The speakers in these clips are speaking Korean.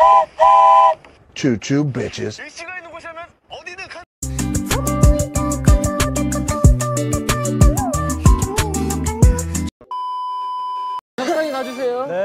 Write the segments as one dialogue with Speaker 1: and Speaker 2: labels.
Speaker 1: Choo choo bitches.
Speaker 2: 제시가 있는 곳이라면 어디든 가.
Speaker 3: 적당히 놔주세요.
Speaker 4: 네.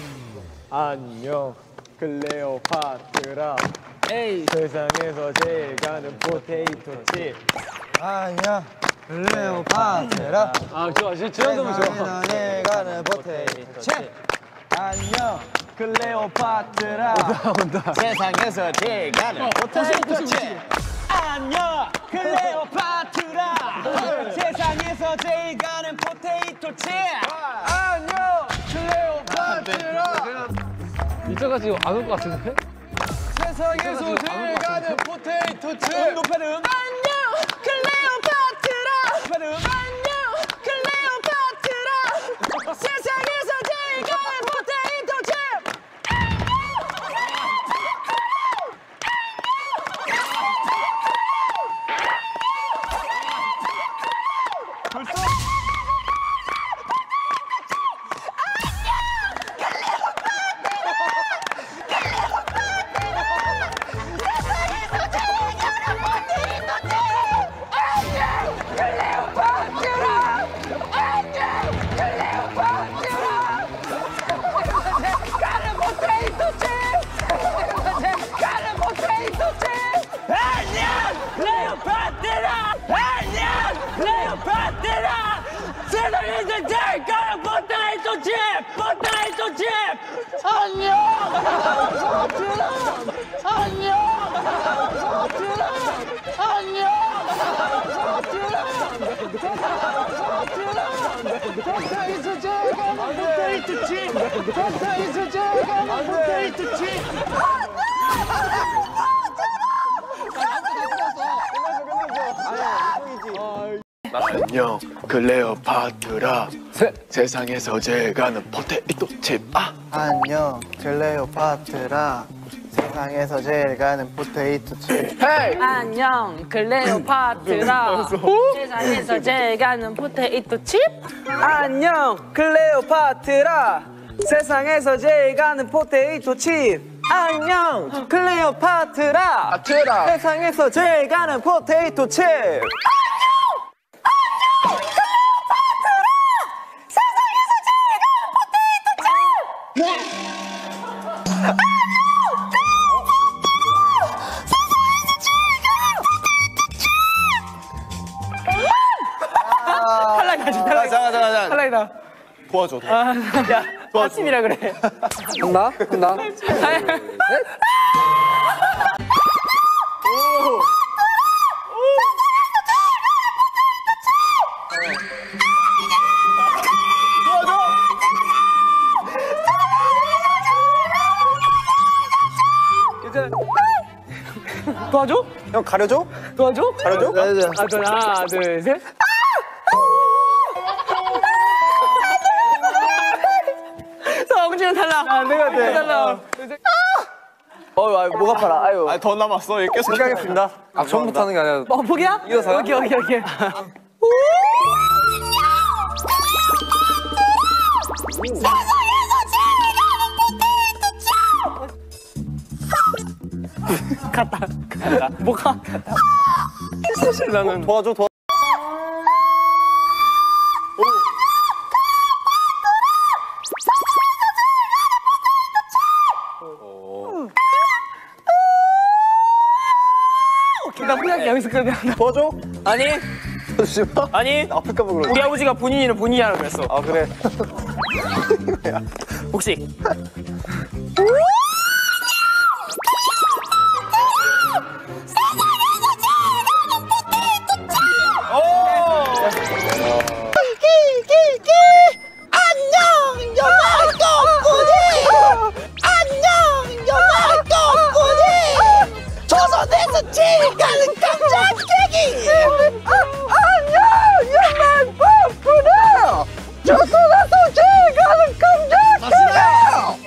Speaker 4: 안녕 클레오파트라.
Speaker 3: 에이.
Speaker 4: 세상에서 제일 가는 포테이토 칩.
Speaker 5: 안녕 클레오파트라.
Speaker 3: 아 좋아, 저 정도면 좋아.
Speaker 5: 세상에서 제일 가는 포테이토 칩. 안녕 클레오파트라.
Speaker 4: 온다.
Speaker 5: 세상에서 제일 가는 포테이토 칩. 안녕 클레오파트라. 세상에서 제일 가는 포테이토 칩. 안녕 클레오파트라.
Speaker 3: 이따가 지금 안 올 것 같은데?
Speaker 5: 세상에서 제일 가는 포테이토 칩. 높여름. 안녕 클레오파트라. 높여름. 안녕 클레오파트라. 세상에서 제일 가는 포테이토 칩.
Speaker 6: 세상에서 제일 가는 포테이토 칩! 포테이토 칩! 안녕! 안녕! 안녕! 포테이토 제일 가는 포테이토 칩! 포테이토 제일 가는 포테이토 칩!
Speaker 2: 안녕 클레오파트라. 세상에서 제일 가는 포테이토 칩.
Speaker 5: 안녕 클레오파트라. 세상에서 제일 가는 포테이토 칩.
Speaker 6: 안녕 클레오파트라. 세상에서 제일 가는 포테이토 칩?
Speaker 7: 안녕 클레오파트라. 세상에서 제일 가는 포테이토 칩. 안녕 클레오파트라. 세상에서 제일 가는 포테이토 칩.
Speaker 5: 잠깐.
Speaker 7: 탈락이다.
Speaker 5: 도와줘.
Speaker 7: 야, 아침이라 그래. 간다. 도와줘?
Speaker 5: 형 가려줘?
Speaker 7: 도와줘?
Speaker 5: 가려줘?
Speaker 7: 하나, 둘, 셋. 엉지는 탈락. 안 되거든. 탈락. 목 아파라. 아유.
Speaker 5: 더 남았어. 얘 계속
Speaker 7: 포기하겠습니다. 처음부터 하는 게 아니라. 포기야? 이어서. 오케이. 갔다. 뭐가? 사실 나는
Speaker 5: 도와줘.
Speaker 7: 나 포기할게. 여기서 그러면.
Speaker 5: 도와줘?
Speaker 7: 아니.
Speaker 5: 도와주지 마.
Speaker 7: 아니.
Speaker 5: 아플까 봐 그러지.
Speaker 7: 우리 아버지가 본인 이름 본인이 하라고 그랬어.
Speaker 5: 아 그래.
Speaker 7: 혹시.
Speaker 6: 조선에서 제일 가는 감자깨기! 안녕! 연말 뽀뽀다! 조선에서 제일 가는 감자깨기!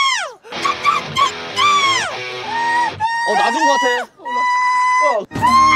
Speaker 5: 낮은 것 같아.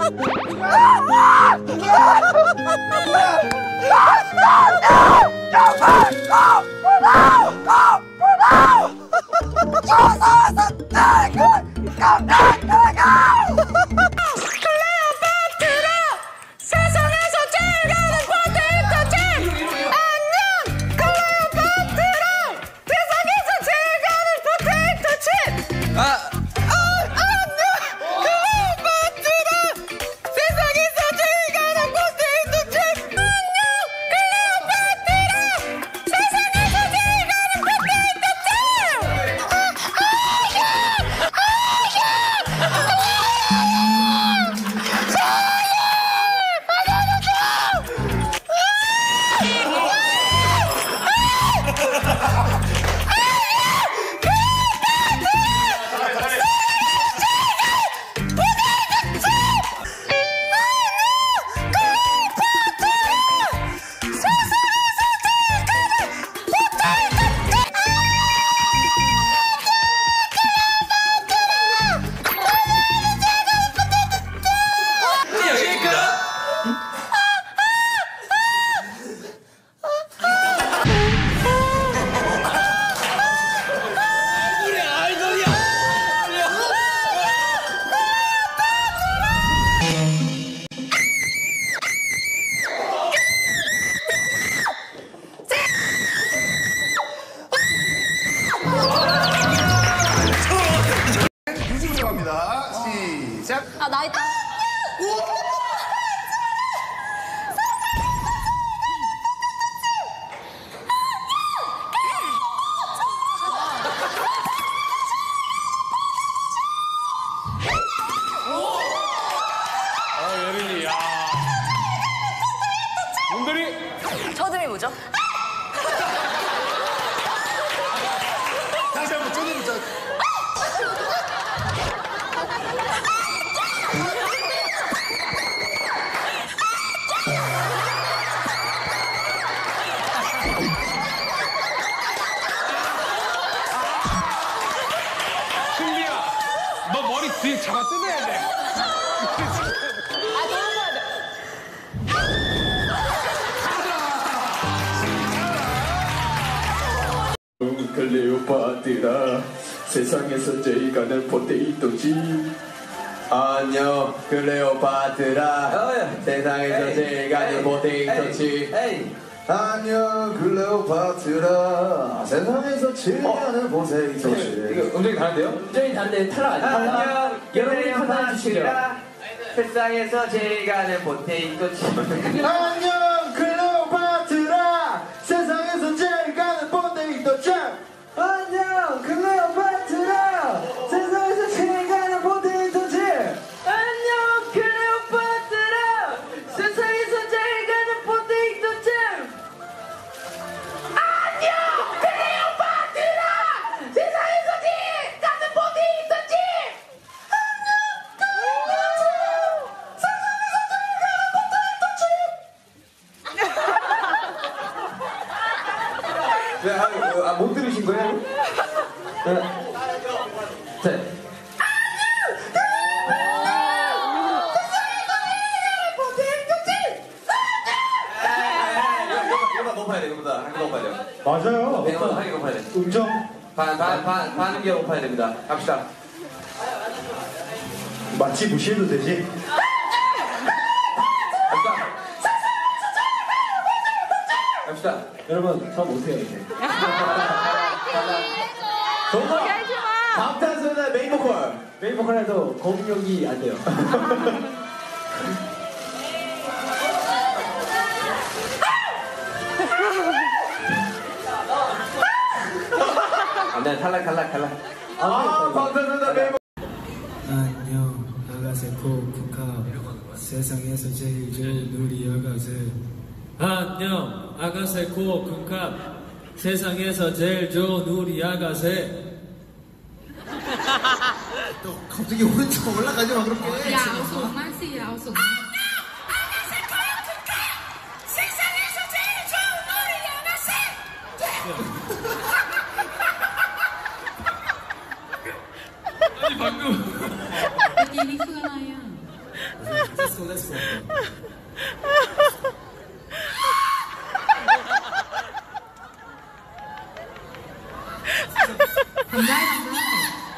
Speaker 1: 갑니다. 시작.
Speaker 8: 아, 나 있다.
Speaker 3: 예린이, 야. 문들이.
Speaker 8: 저음이 뭐죠?
Speaker 1: 다시 한번 쪼개보자
Speaker 3: 신비야, 너 머리 뒤에 잡아 뜯어야 돼.
Speaker 2: 클레오파트라 세상에서 제일 가는 포테이토 칩. 안녕 클레오파트라 세상에서 제일 가는 포테이토 칩.
Speaker 1: 안녕 클레오파트라 세상에서 제일 가는 포테이토 칩.
Speaker 7: 음정이 다른데요? 음정이 다른데 탈락 아니에요? 안녕 여러분이 판단해 주시죠. 세상에서 제일 가는 포테이토 칩.
Speaker 1: 안녕 클레오파트라 세상에서 제일 가는 포테이토 칩.
Speaker 7: 안녕 클레오파트라 세상에서 제일 가는 포테이토 칩. 안녕 클레오파트라 세상에서 제일 가는 포테이토 칩. 안녕 클레오파트라 세상에서 제일 가는 포테이토 칩. 못 들으신 거예요? 네. 이거보다 높아야 돼, 이거보다. 한 개 높아야 돼요.
Speaker 1: 맞아요.
Speaker 7: 네, 이거보다 한 개 높아야 돼.
Speaker 1: 음정
Speaker 7: 반 개 높아야 됩니다. 갑시다.
Speaker 1: 마치 무시해도 되지.
Speaker 7: 갑시다.
Speaker 1: 여러분 저 못해요 이제.
Speaker 7: 방탄소년단 메인 보컬. 메인 보컬 해도 공격이 안 돼요. 안 돼, 탈락. 방탄소년단 메인 보컬.
Speaker 9: 안녕 아가새 코쿠카 세상에서 제일 좋은 우리 아가새. 안녕 아가새 코쿠카 세상에서 제일 좋은 우리 아가새.
Speaker 1: 또 갑자기 오른쪽 올라가지 마 그렇게.
Speaker 8: อย่าเอาสูงมากสิอย่าเอาสูงมาก
Speaker 3: 아니, 방금.
Speaker 8: เมื่อกี้นี่คืออะไรอ่ะทำได้ทำได้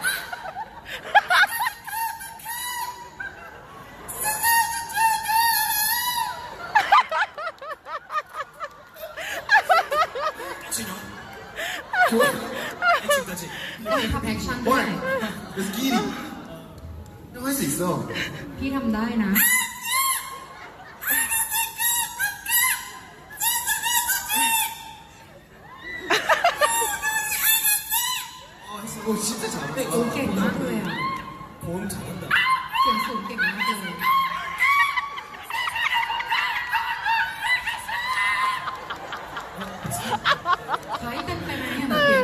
Speaker 8: ทำแอคชั่นได้
Speaker 1: 그래서 끼리 형 할 수 있어
Speaker 8: พี่ทำได้นะ
Speaker 1: 오 진짜 잘한다
Speaker 8: โอ้เก่งมากเลยอ่ะ
Speaker 1: 고음 잘한다
Speaker 8: เสียงสูงเก่งมากเลยคล้ายกันไปไหมเนี่ยเมื่อกี้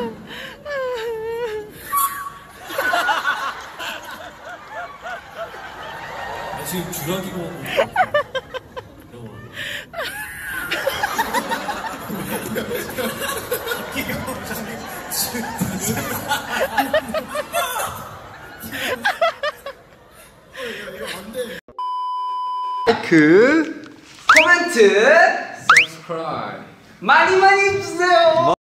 Speaker 9: 지금 주라기고
Speaker 1: 그
Speaker 7: 코멘트
Speaker 2: subscribe
Speaker 7: 많이 많이 해주세요.